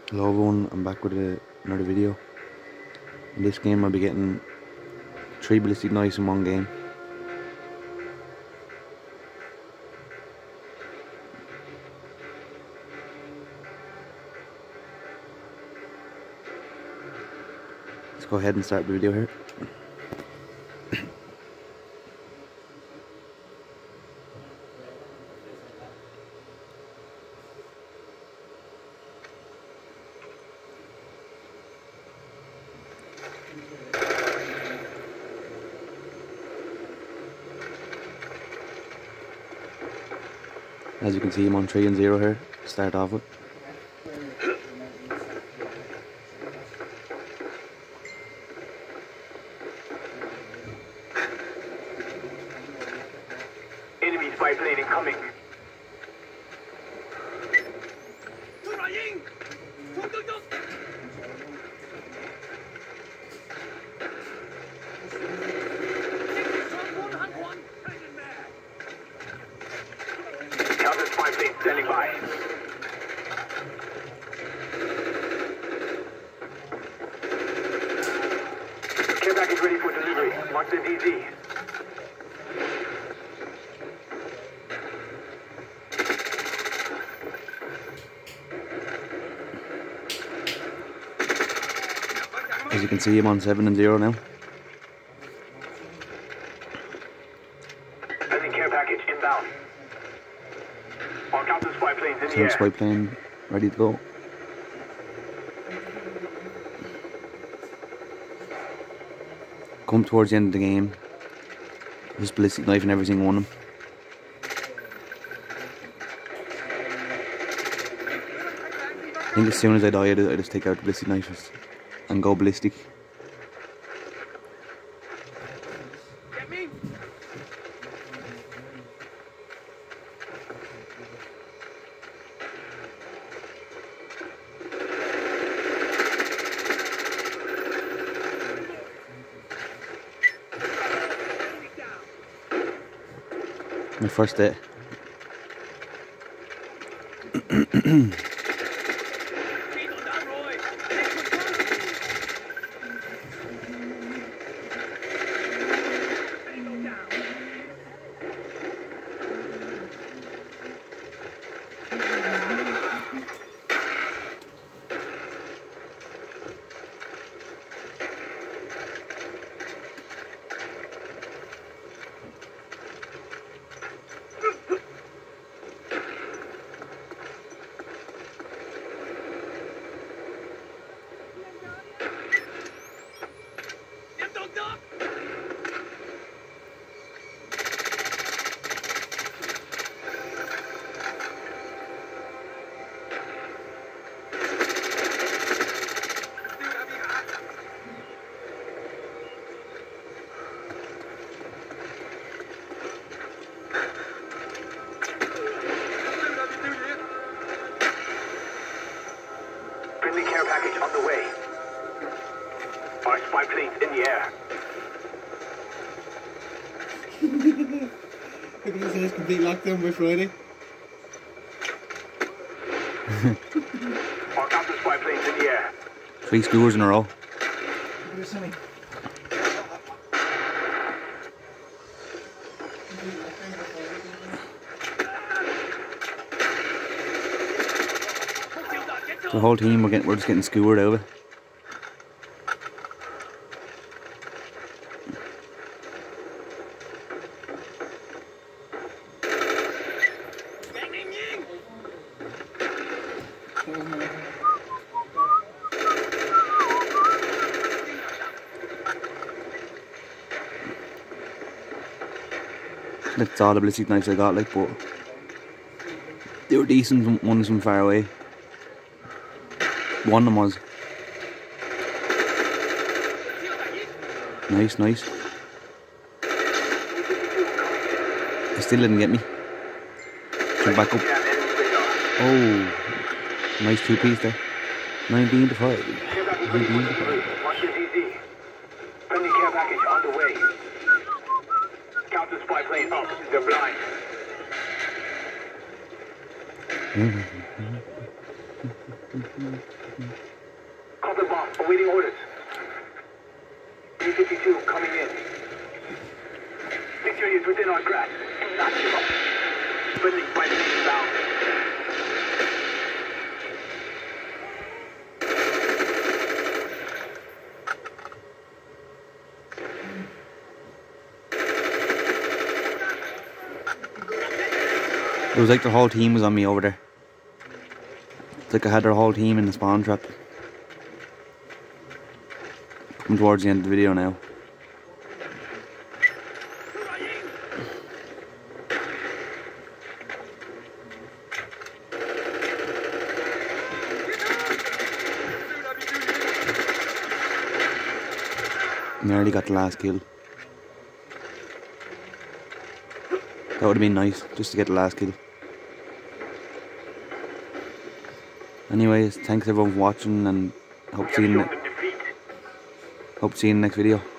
Hello everyone, I'm back with another video. In this game I'll be getting 3 ballistic knives in one game. Let's go ahead and start the video here. As you can see, I'm on 3 and 0 here to start off with. Enemy spy plane incoming. Counter spy plane standing by. Care package ready for delivery. Mark the DZ. As you can see, I'm on 7 and 0 now. Sending care package inbound. All counter spy planes in the air. Spy plane ready to go. Come towards the end of the game. This ballistic knife and everything on them. I think as soon as I die, I just take out the ballistic knife and go ballistic. Get me? My first day. Friendly care package on the way. Our spy planes in the air. Look at this, it's complete lockdown by Friday. Our counter spy planes in the air. 3 skewers in a row. Look at this, Sammy. The whole team, we're just getting skewered over. That's all the ballistic knives I got, like, but they were decent ones from far away. One of them was. Nice, nice. They still didn't get me. Jump back up. Oh, nice 2-piece there. 19 to 5. 19 to 5. Watch the DZ. Friendly care package on the way. Counter spy plane up. They're blind. Cotton bomb, awaiting orders. B-52 coming in. 6 units within our grasp. Do not give up. Friendly fighting inbound. It was like their whole team was on me over there. It's like I had their whole team in the spawn trap. Coming towards the end of the video now. Nearly got the last kill. That would have been nice, just to get the last kill. Anyways, thanks everyone for watching, and hope to see you in the next video.